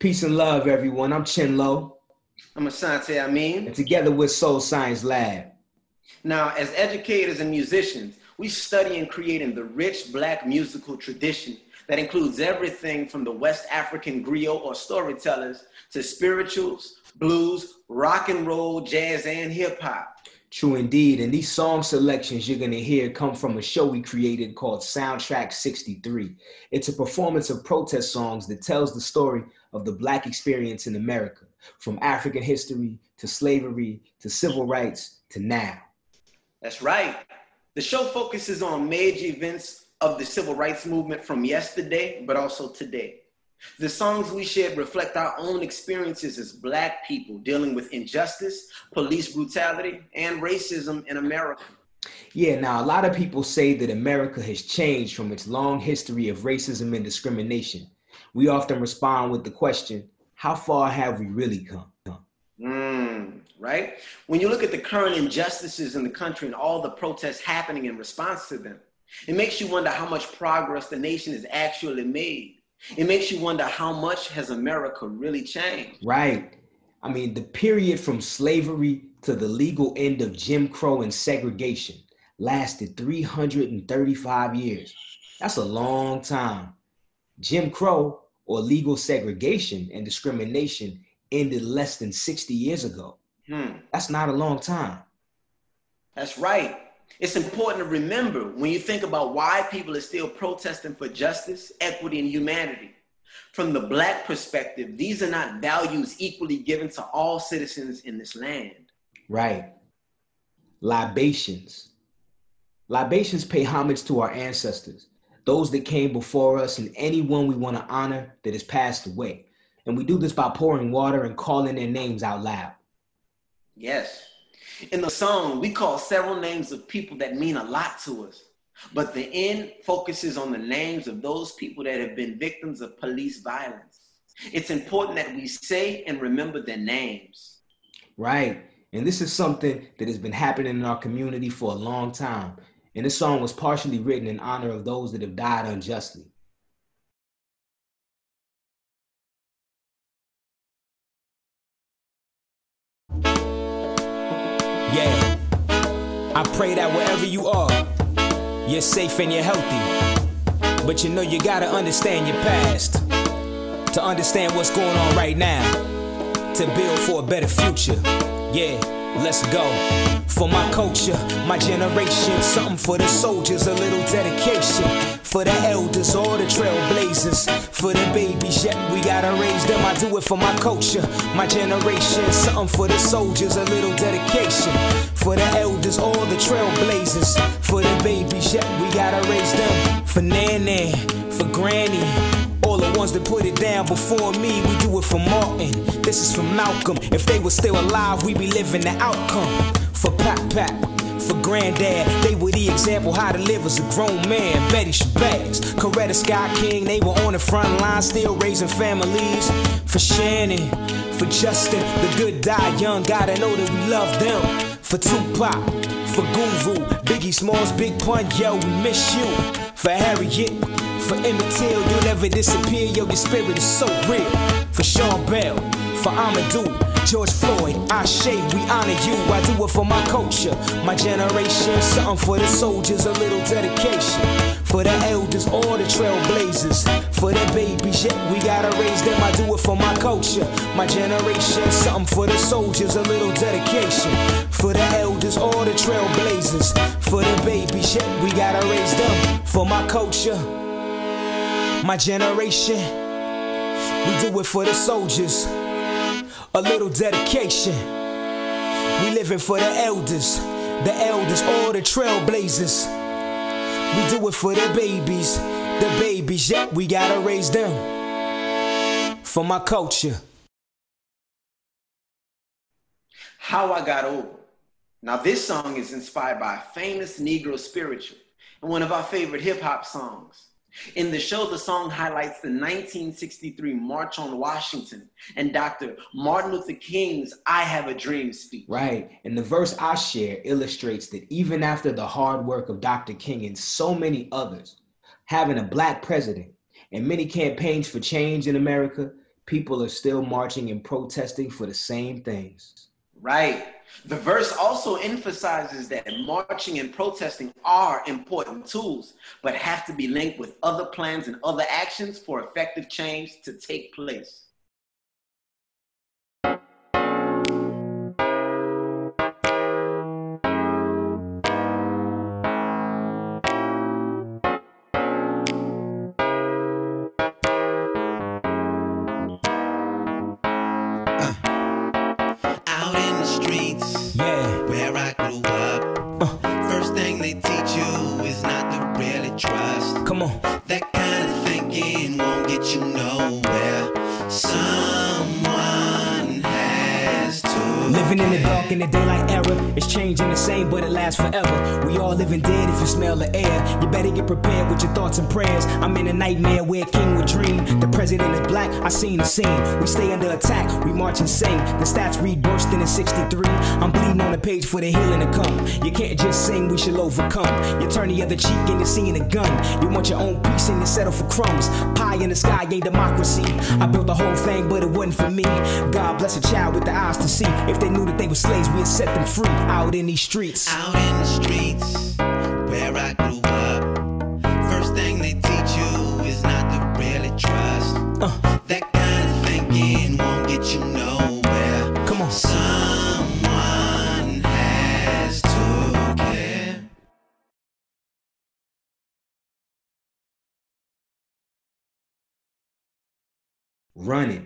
Peace and love, everyone. I'm Chinlo. I'm Asante Amin. And together with Soul Science Lab. Now, as educators and musicians, we study and create in the rich Black musical tradition that includes everything from the West African griot or storytellers to spirituals, blues, rock and roll, jazz, and hip hop. True indeed. And these song selections you're going to hear come from a show we created called Soundtrack 63. It's a performance of protest songs that tells the story of the Black experience in America, from African history to slavery to civil rights to now. That's right. The show focuses on major events of the civil rights movement from yesterday, but also today. The songs we shared reflect our own experiences as Black people dealing with injustice, police brutality, and racism in America. Yeah, now a lot of people say that America has changed from its long history of racism and discrimination. We often respond with the question, how far have we really come? Right? When you look at the current injustices in the country and all the protests happening in response to them, it makes you wonder how much progress the nation has actually made. It makes you wonder how much has America really changed. Right. I mean, the period from slavery to the legal end of Jim Crow and segregation lasted 335 years. That's a long time. Jim Crow, or legal segregation and discrimination, ended less than 60 years ago. That's not a long time. That's right. It's important to remember when you think about why people are still protesting for justice, equity, and humanity. From the Black perspective, these are not values equally given to all citizens in this land. Right. Libations. Libations pay homage to our ancestors, those that came before us and anyone we want to honor that has passed away. And we do this by pouring water and calling their names out loud. Yes. In the song, we call several names of people that mean a lot to us, but the end focuses on the names of those people that have been victims of police violence. It's important that we say and remember their names. Right. And this is something that has been happening in our community for a long time. And this song was partially written in honor of those that have died unjustly. Yeah, I pray that wherever you are, you're safe and you're healthy. But you know you gotta understand your past to understand what's going on right now, to build for a better future. Yeah, let's go. For my culture, my generation, something for the soldiers, a little dedication. For the elders, all the trailblazers, for the babies, yet we gotta raise them. I do it for my culture, my generation, something for the soldiers, a little dedication. For the elders, all the trailblazers, for the babies, yet we gotta raise them. For Nana, for Granny, all the ones that put it down before me, we do it for Martin. This is for Malcolm. If they were still alive, we be living the outcome. For Pap, for Granddad, they were the example how to live as a grown man. Betty Shabazz, Coretta Scott King, they were on the front line, still raising families. For Shannon, for Justin, the good die young, gotta know that we love them. For Tupac, for Guru, Biggie Smalls, Big Pun, yo, we miss you. For Harriet, for Emmett Till, you'll never disappear, yo, your spirit is so real. For Sean Bell, for Amadou, George Floyd, Ashe, we honor you. I do it for my culture, my generation, something for the soldiers, a little dedication. For the elders, all the trailblazers, for the babies, yeah, we gotta raise them. I do it for my culture, my generation, something for the soldiers, a little dedication. For the elders, all the trailblazers, for the babies, yeah, we gotta raise them. For my culture, my generation, we do it for the soldiers, a little dedication. We living for the elders, all the trailblazers. We do it for the babies, yeah, we gotta raise them. For my culture. How I Got Over. Now this song is inspired by a famous Negro spiritual and one of our favorite hip hop songs. In the show, the song highlights the 1963 March on Washington and Dr. Martin Luther King's I Have a Dream speech. Right, and the verse I share illustrates that even after the hard work of Dr. King and so many others, having a Black president and many campaigns for change in America, people are still marching and protesting for the same things. Right. The verse also emphasizes that marching and protesting are important tools, but have to be linked with other plans and other actions for effective change to take place. Living in the dark in the daylight era, it's changing the same, but it lasts forever. We all living dead if you smell the air. You better get prepared with your thoughts and prayers. I'm in a nightmare where a king would dream. The president is black, I seen the scene. We stay under attack, we march and sing. The stats read bursting in 63. I'm bleeding on the page for the healing to come. You can't just sing, we shall overcome. You turn the other cheek and you're seeing a gun. You want your own peace and you settle for crumbs. Pie in the sky ain't democracy. I built the whole thing, but it wasn't for me. God bless a child with the eyes to see. If they knew that they were slaves, we'd set them free. Out in these streets. Out in the streets, where I grew up. First thing they teach you is not to really trust. That kind of thinking won't get you nowhere. Come on. Someone has to care. Running.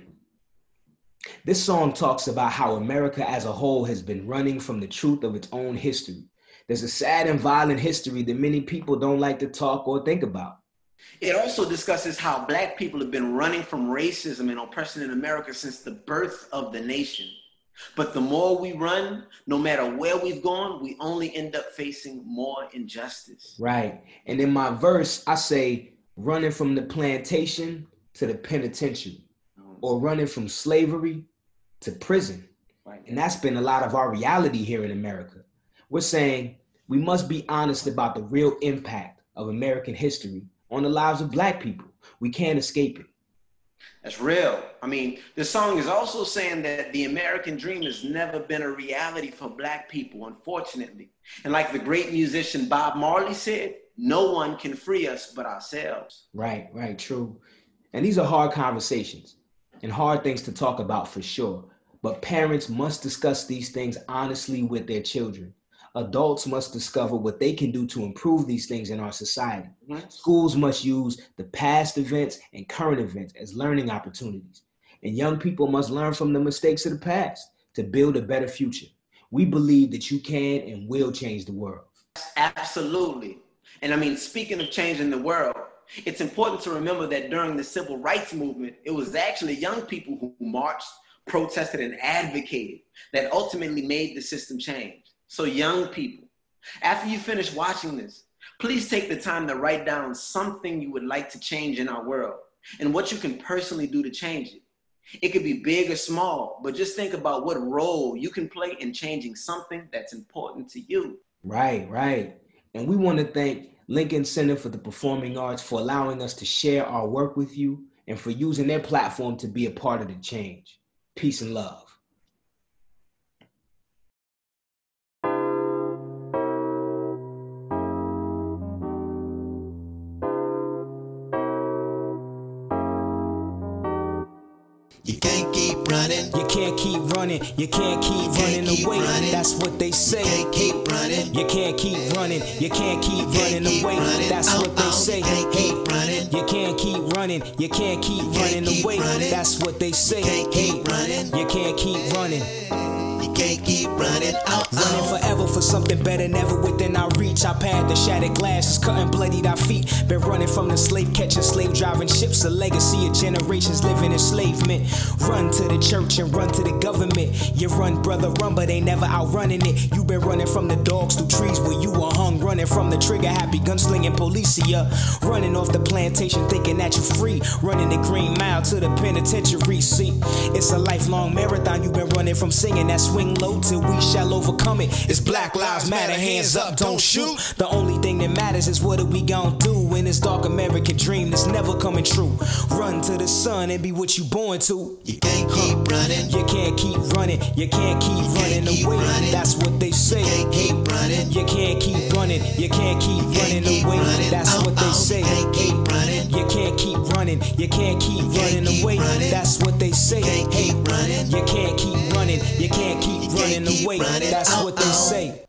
This song talks about how America as a whole has been running from the truth of its own history. There's a sad and violent history that many people don't like to talk or think about. It also discusses how Black people have been running from racism and oppression in America since the birth of the nation. But the more we run, no matter where we've gone, we only end up facing more injustice. Right. And in my verse, I say running from the plantation to the penitentiary, or running from slavery to prison. Right. And that's been a lot of our reality here in America. We're saying we must be honest about the real impact of American history on the lives of Black people. We can't escape it. That's real. I mean, the song is also saying that the American dream has never been a reality for Black people, unfortunately. And like the great musician Bob Marley said, no one can free us but ourselves. Right, true. And these are hard conversations and hard things to talk about for sure. But parents must discuss these things honestly with their children. Adults must discover what they can do to improve these things in our society. Schools must use the past events and current events as learning opportunities. And young people must learn from the mistakes of the past to build a better future. We believe that you can and will change the world. Absolutely. And I mean, speaking of changing the world, it's important to remember that during the civil rights movement, it was actually young people who marched, protested, and advocated that ultimately made the system change. So young people, after you finish watching this, please take the time to write down something you would like to change in our world and what you can personally do to change it. It could be big or small, but just think about what role you can play in changing something that's important to you. Right. And we want to thank Lincoln Center for the Performing Arts for allowing us to share our work with you and for using their platform to be a part of the change. Peace and love. You can't keep running. You can't keep running. You can't keep running away. That's what they say. You can't keep running. You can't keep running. You can't keep running away. That's what they say. Hey, running. You can't keep running. You can't keep running away. That's what they say. Keep running. You can't keep running. You can't keep running. Running forever for something better, never within our reach. Our path, the shattered glasses, cutting bloodied our feet. Been running from the slave catching, slave driving ships. A legacy of generations living enslavement. Run to the church and run to the government. You run, brother, run, but they never outrunning it. You been running from the dogs through trees where you were hung young, running from the trigger happy gunslinging policia, running off the plantation thinking that you're free, running the Green Mile to the penitentiary. See, it's a lifelong marathon you've been running from, singing that swing low till we shall overcome it. It's Black Lives Matter, hands up, don't shoot. The only thing that matters is what are we gonna do in this dark American dream that's never coming true. Run to the sun and be what you born to. You can't keep running. You can't keep running. You can't keep running away. That's what they say. You can't keep running. You can't keep running. You can't keep running away. That's what they say. You can't keep running. You can't keep running. You can't keep running away. That's what they say. You can't keep running. You can't keep running. You can't keep running away. That's what they say.